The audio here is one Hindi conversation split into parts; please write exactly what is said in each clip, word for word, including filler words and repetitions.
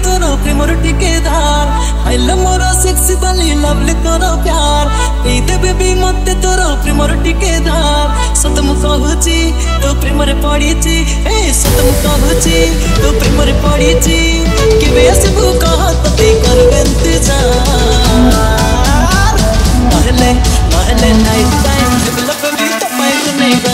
तोरो प्रेमर ठिकेदार आइल मोर सेक्सी बाली लवली तोरो प्यार ए दे बेबी मते तोरो प्रेमर ठिकेदार सत मु कहूची तो प्रेमरे पड़ीची ए सत मु कहूची तो प्रेमरे पड़ीची केबे आसबू कह तते करबे इंतजार नहले नहले नाइट टाइम डेवलप भी तो पाई नेगा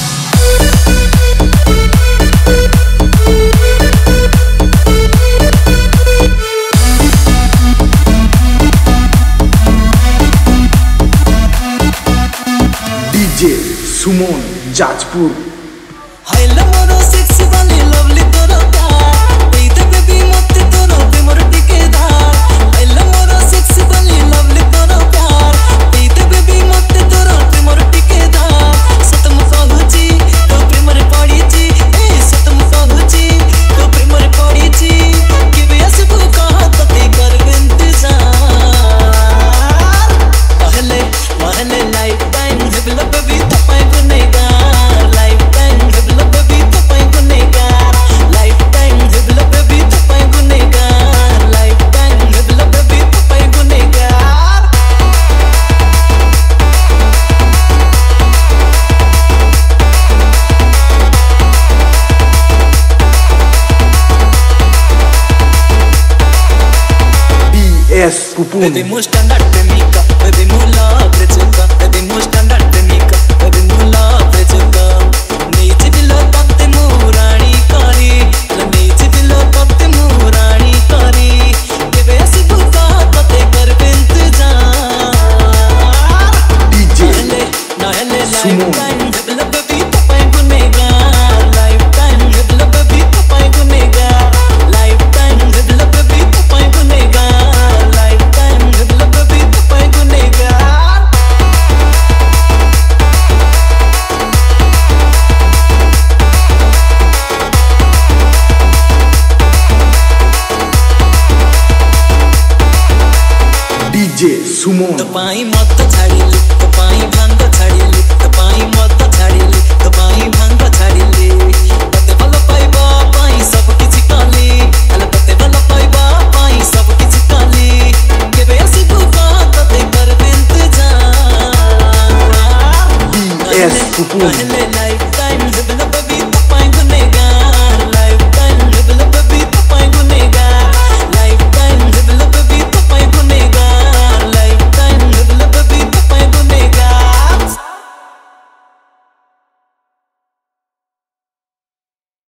सुमन जाजपुर हाइल मोरो सेक्सी वाली लवली तोरो प्यार ए दे बेबी मते तोरो प्रेमर ठिकेदार हाइल मोरो सेक्सी वाली लवली तोरो प्यार ए दे बेबी मते तोरो प्रेमर ठिकेदार सत मु कहूची तो प्रेमरे पड़ीची ए सत मु कहूची तो प्रेमरे पड़ीची केबे आसबू कह तते करबे इंतजार पहले पहले लाइफ टाइम डेवलप भी तो पाई गुनेगा लाइफ टाइम डेवलप भी तो पाई गुनेगा लाइफ टाइम डेवलप भी तो पाई गुनेगा लाइफ टाइम डेवलप भी तो पाई गुनेगा बीएस पुपुन pedimos standard técnica pedimos la prechuka pedimos standard técnica pedimos la prechuka नीचे बिलो तत्ते मुरानी करी नीचे बिलो तत्ते मुरानी करी केबे आसबू कह तते करबे इंतजार डीजे नहले लाइफ टाइम डेवलप भी तो पाई गुनेगा लाइफ टाइम डेवलप भी तो पाई गुनेगा लाइफ टाइम डेवलप भी तो पाई गुनेगा लाइफ टाइम डेवलप भी तो पाई गुनेगा डीजे सुमन तपाई मत छाड़िली तपाई भांग छाड़िली तपाई मत छाड़िली तपाई भांग छाड़िली तते भल पाइबा पाई सब किछि काली हले तते भल पाइबा पाई सब किछि काली केबे आसबू कह तते करबे इंतजार बीएस पुपुन पहले